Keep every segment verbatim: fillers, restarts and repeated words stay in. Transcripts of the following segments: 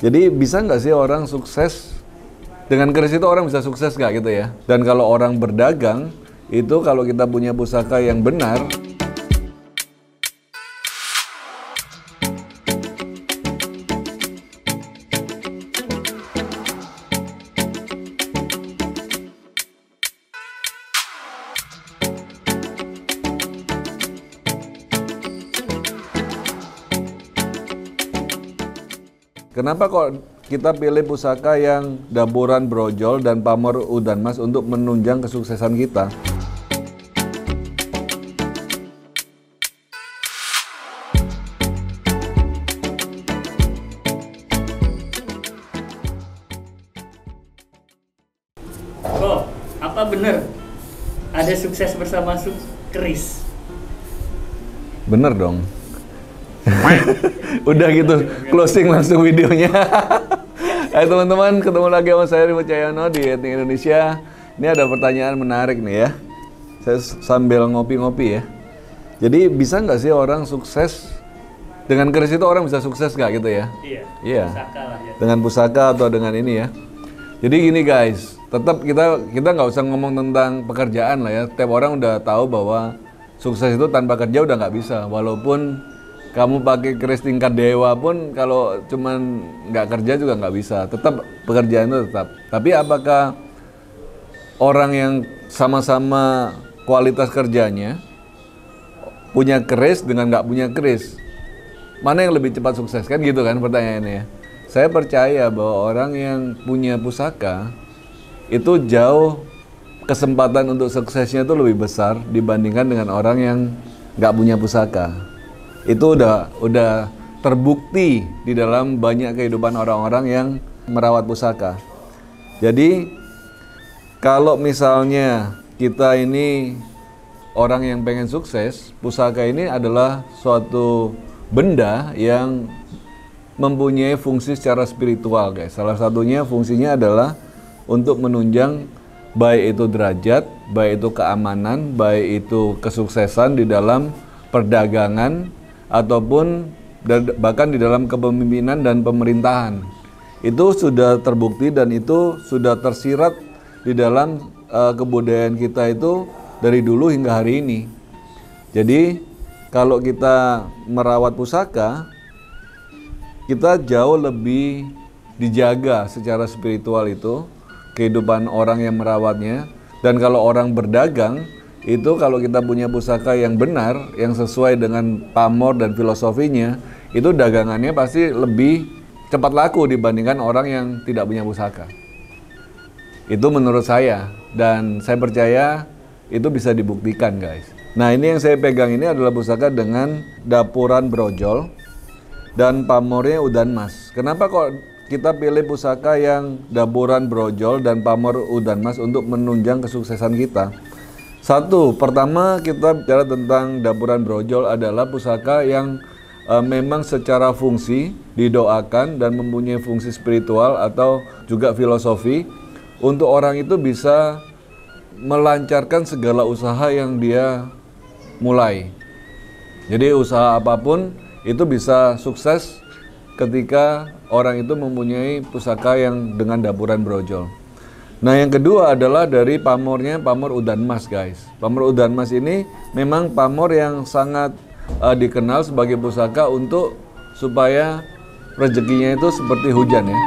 Jadi bisa nggak sih orang sukses, dengan keris itu orang bisa sukses nggak gitu ya? Dan kalau orang berdagang, itu kalau kita punya pusaka yang benar, kenapa kok kita pilih pusaka yang Daburan Brojol dan Pamor Udan Mas untuk menunjang kesuksesan kita? Kok, apa benar ada sukses bersama su keris? Bener dong. Udah gitu, closing langsung videonya. Hai teman-teman, ketemu lagi sama saya Rimo Cahyono di Etnik Indonesia. Ini ada pertanyaan menarik nih ya. Saya sambil ngopi-ngopi ya. Jadi bisa nggak sih orang sukses dengan keris itu, orang bisa sukses nggak gitu ya? Iya. Iya. Pusaka lah ya. Dengan pusaka atau dengan ini ya. Jadi gini guys, tetap kita kita nggak usah ngomong tentang pekerjaan lah ya. Tiap orang udah tahu bahwa sukses itu tanpa kerja udah nggak bisa. Walaupun kamu pakai keris tingkat dewa pun kalau cuman nggak kerja juga nggak bisa. Tetap pekerjaan itu tetap. Tapi apakah orang yang sama-sama kualitas kerjanya punya keris dengan nggak punya keris, mana yang lebih cepat sukses, kan gitu kan pertanyaannya. Saya percaya bahwa orang yang punya pusaka itu jauh kesempatan untuk suksesnya itu lebih besar dibandingkan dengan orang yang nggak punya pusaka. Itu udah udah terbukti di dalam banyak kehidupan orang-orang yang merawat pusaka. Jadi kalau misalnya kita ini orang yang pengen sukses, pusaka ini adalah suatu benda yang mempunyai fungsi secara spiritual guys. Salah satunya fungsinya adalah untuk menunjang baik itu derajat, baik itu keamanan, baik itu kesuksesan di dalam perdagangan, ataupun bahkan di dalam kepemimpinan dan pemerintahan. Itu sudah terbukti dan itu sudah tersirat di dalam uh, kebudayaan kita itu dari dulu hingga hari ini. Jadi kalau kita merawat pusaka, kita jauh lebih dijaga secara spiritual itu, kehidupan orang yang merawatnya. Dan kalau orang berdagang, itu kalau kita punya pusaka yang benar, yang sesuai dengan pamor dan filosofinya, itu dagangannya pasti lebih cepat laku dibandingkan orang yang tidak punya pusaka. Itu menurut saya, dan saya percaya itu bisa dibuktikan guys. Nah ini yang saya pegang ini adalah pusaka dengan Daburan Brojol dan pamornya Udan Mas. Kenapa kok kita pilih pusaka yang Daburan Brojol dan Pamor Udan Mas untuk menunjang kesuksesan kita? Satu, pertama kita bicara tentang Daburan Brojol adalah pusaka yang e, memang secara fungsi didoakan dan mempunyai fungsi spiritual atau juga filosofi untuk orang itu bisa melancarkan segala usaha yang dia mulai. Jadi usaha apapun itu bisa sukses ketika orang itu mempunyai pusaka yang dengan Daburan Brojol. Nah yang kedua adalah dari pamornya Pamor Udan Mas guys. Pamor Udan Mas ini memang pamor yang sangat uh, dikenal sebagai pusaka untuk supaya rezekinya itu seperti hujan ya.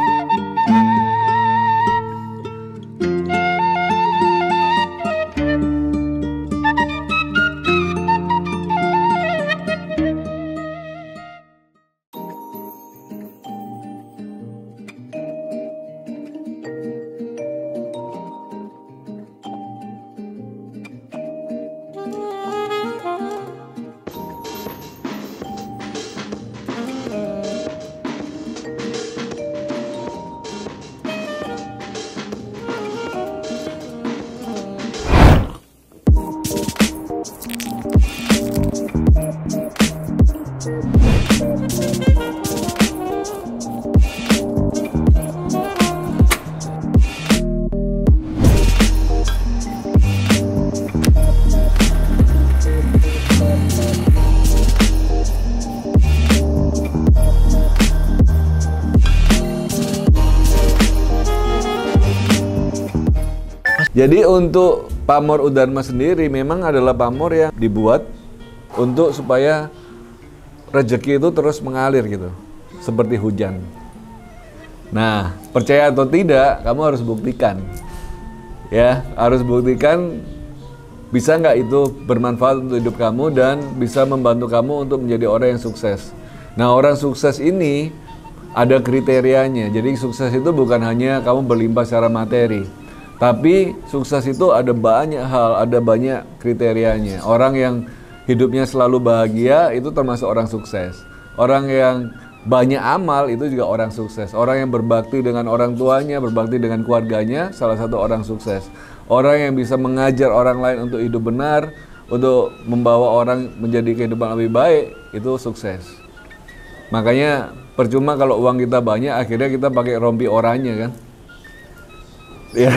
Jadi untuk pamor Udharma sendiri memang adalah pamor yang dibuat untuk supaya rezeki itu terus mengalir gitu, seperti hujan. Nah, percaya atau tidak, kamu harus buktikan. Ya, harus buktikan bisa nggak itu bermanfaat untuk hidup kamu dan bisa membantu kamu untuk menjadi orang yang sukses. Nah, orang sukses ini ada kriterianya. Jadi sukses itu bukan hanya kamu berlimpah secara materi, tapi sukses itu ada banyak hal, ada banyak kriterianya. Orang yang hidupnya selalu bahagia itu termasuk orang sukses. Orang yang banyak amal itu juga orang sukses. Orang yang berbakti dengan orang tuanya, berbakti dengan keluarganya, salah satu orang sukses. Orang yang bisa mengajar orang lain untuk hidup benar, untuk membawa orang menjadi kehidupan lebih baik, itu sukses. Makanya percuma kalau uang kita banyak, akhirnya kita pakai rompi oranye kan? Ya.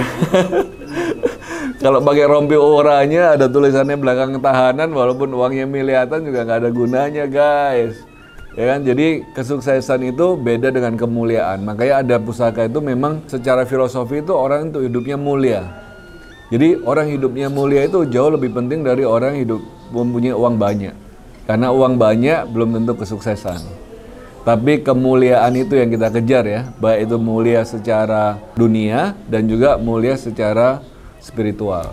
Kalau pakai rompi oranye ada tulisannya belakang tahanan, walaupun uangnya miliaran juga nggak ada gunanya guys. Ya kan? Jadi kesuksesan itu beda dengan kemuliaan. Makanya ada pusaka itu memang secara filosofi itu orang itu hidupnya mulia. Jadi orang hidupnya mulia itu jauh lebih penting dari orang hidup mempunyai uang banyak. Karena uang banyak belum tentu kesuksesan. Tapi kemuliaan itu yang kita kejar ya, baik itu mulia secara dunia dan juga mulia secara spiritual.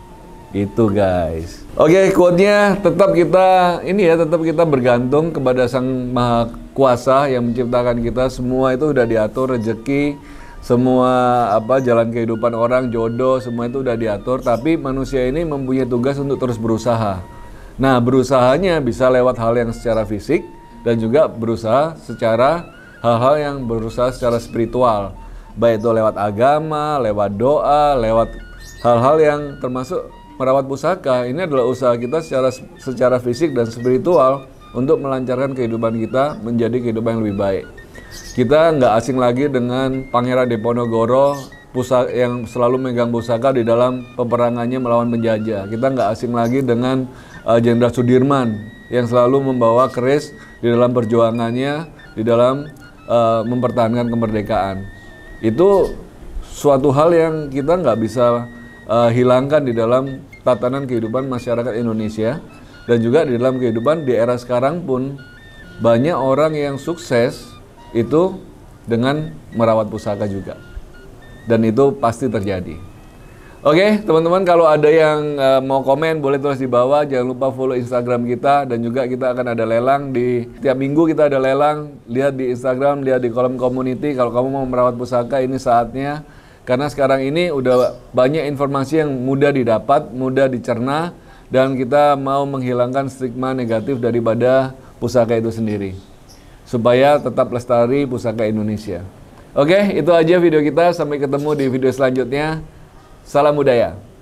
Itu guys. Oke, quote-nya tetap kita ini ya, tetap kita bergantung kepada Sang Maha Kuasa yang menciptakan kita. Semua itu udah diatur, rezeki, semua apa jalan kehidupan orang, jodoh, semua itu udah diatur, tapi manusia ini mempunyai tugas untuk terus berusaha. Nah, berusahanya bisa lewat hal yang secara fisik dan juga berusaha secara hal-hal yang berusaha secara spiritual, baik itu lewat agama, lewat doa, lewat hal-hal yang termasuk merawat pusaka. Ini adalah usaha kita secara secara fisik dan spiritual untuk melancarkan kehidupan kita menjadi kehidupan yang lebih baik. Kita nggak asing lagi dengan Pangeran Diponegoro pusaka yang selalu megang pusaka di dalam peperangannya melawan penjajah. Kita nggak asing lagi dengan Jenderal uh, Sudirman yang selalu membawa keris di dalam perjuangannya, di dalam uh, mempertahankan kemerdekaan. Itu suatu hal yang kita nggak bisa uh, hilangkan di dalam tatanan kehidupan masyarakat Indonesia, dan juga di dalam kehidupan di era sekarang pun banyak orang yang sukses itu dengan merawat pusaka juga, dan itu pasti terjadi. Oke teman-teman, kalau ada yang uh, mau komen boleh tulis di bawah. Jangan lupa follow Instagram kita, dan juga kita akan ada lelang di tiap minggu. Kita ada lelang, lihat di Instagram, lihat di kolom community. Kalau kamu mau merawat pusaka, ini saatnya, karena sekarang ini udah banyak informasi yang mudah didapat, mudah dicerna, dan kita mau menghilangkan stigma negatif daripada pusaka itu sendiri, supaya tetap lestari pusaka Indonesia. Oke, itu aja video kita. Sampai ketemu di video selanjutnya. Salam budaya.